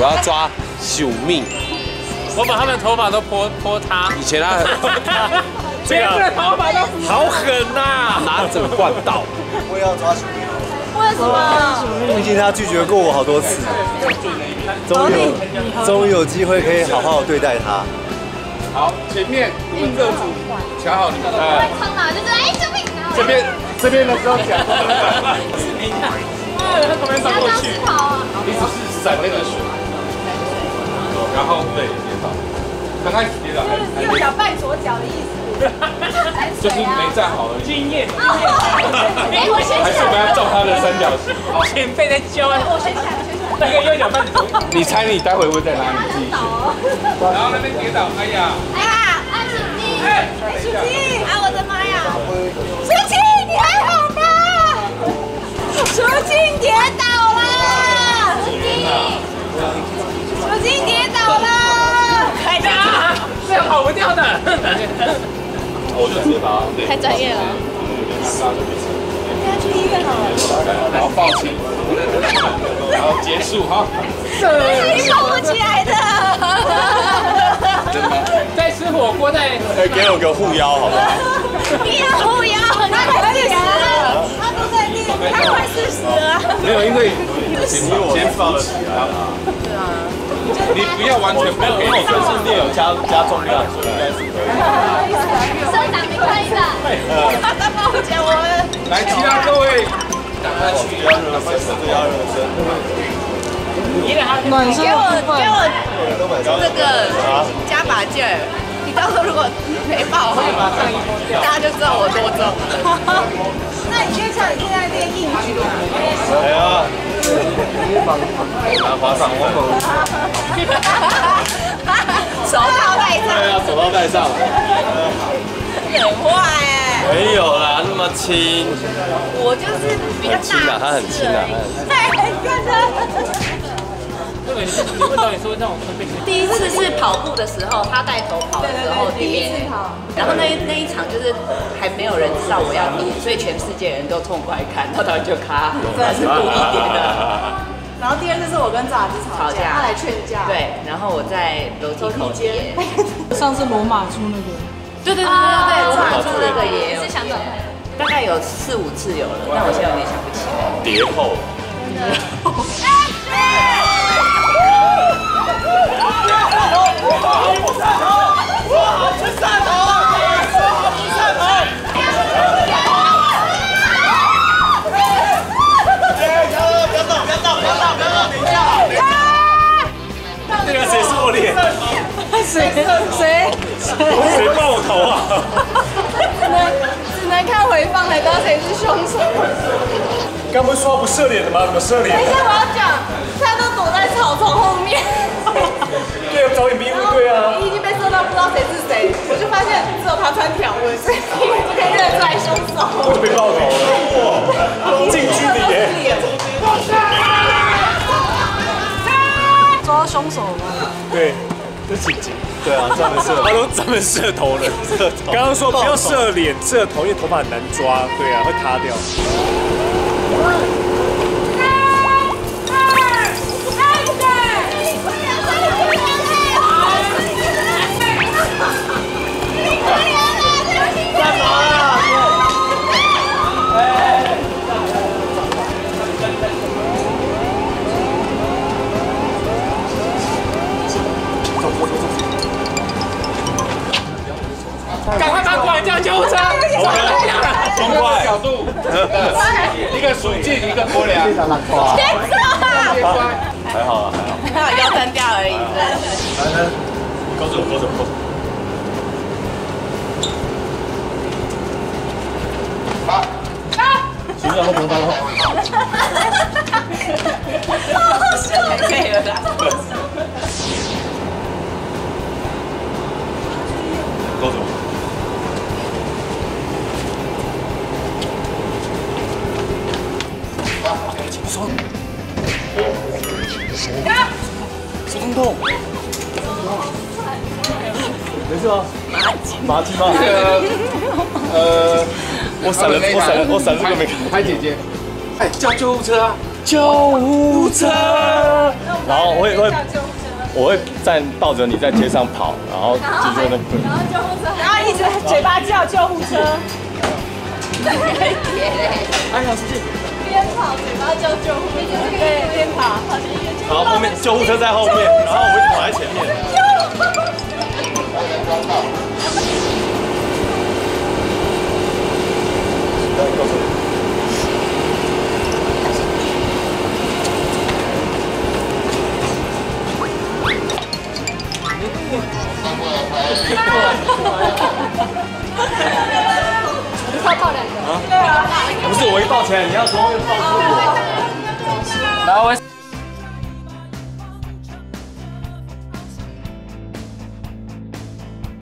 我要抓宿命。 我把他们头发都泼他。 以前他这个头发都好狠呐， 拿着灌倒。 我也要抓宿命。 为什么？ 毕竟他拒绝过我好多次，终于有机会可以好好对待他。 好，前面你们各组瞧好你们。 唱哪就是哎救命！ 这边的时候讲。 你看，他旁边翻过去， 你只是闪那个水，然后对跌倒，刚开始跌倒还右脚绊左脚的意思。 就是没站好而已。 经验。 哎，我先还是我们要照他的三角形。 前辈在教。 我先起来，我先起来。 那个右脚绊左。 你猜你待会会在哪里？自己选。然后那边跌倒，哎呀！ 哎呀，安静静，哎，舒淇，啊，我的妈呀！舒淇，你还好吗？舒淇跌倒了，舒淇跌倒了， 快点啊！这样跑不掉的。 我就直接把它太专业了。带他去医院好了。 然后抱起，然后结束哈。 你跑不起来的。 真的？ 在吃火锅在。 给我个护腰好不好？ 你要护腰，他快40了，他都在练，他快40了。 没有，因为先扶起啊。对啊。你不要完全不要给你顺便有加重量，所以应该是可以。 社长，你可以的。他帮我讲我们。 来，其他各位，赶快去要热身，这要热身。 暖身给我这个加把劲儿。你到时候如果没爆，大家就知道我多重。 那你就像你现在练硬举。 哎呀，拿滑掌， 手套戴上。 对啊，手套戴上。 很坏哎。 没有啦，那么轻。 我就是比较大。 他很轻啊， 对，你问到你说那种会被。 第一次是跑步的时候，他带头跑的时候，第一次跑。然后那一场就是还没有人知道我要赢，所以全世界人都冲过来看，然后他就卡，他是故意点的。 然后第二次是我跟炸子吵架，他来劝架。 对，然后我在楼梯口接。 上次罗马柱那个。 对，罗马柱那个也有。 是想怎么？ 大概有4、5次有了，但我现在有点想不起来。 叠后。 那个谁是我脸？谁爆我头啊？ 只能看回放才知道谁是凶手。 刚不是说不射脸的吗？怎么射脸？ 等一下我要讲，他都躲在草丛后面。 对啊，找点庇护队啊。 已经被射到不知道谁是谁，我就发现只有他穿条纹，所以就可以认出来凶手。 我就被爆头了，哇！近距离耶！ 抓到凶手了吗？ 对，这是紧。 对啊，专门射， 他都专门射头了。刚刚说不要射脸，射头，因为头发很难抓，对啊，会塌掉。 赶快把管叫救护车！ 从这个角度，一个数镜，一个波量。 还好啊， 还好腰断掉而已。 勾住。 好， 行了，后不用翻了。 好笑，可以了啦。 勾住。手痛痛。没事吗？麻筋吗？我闪了这个没看。 拍姐姐，哎，叫救护车啊！ 救护车！ 然后我会抱着你在街上跑，然后就那个， 然后救护车，然后一直嘴巴叫救护车。 哎呀，出去！ 边跑嘴巴叫救护车，对，边跑。 然后后面救护车在后面，然后我会跑在前面。 你快抱2个。对啊。 不是我一抱起来，你要从后面抱住我。 然后我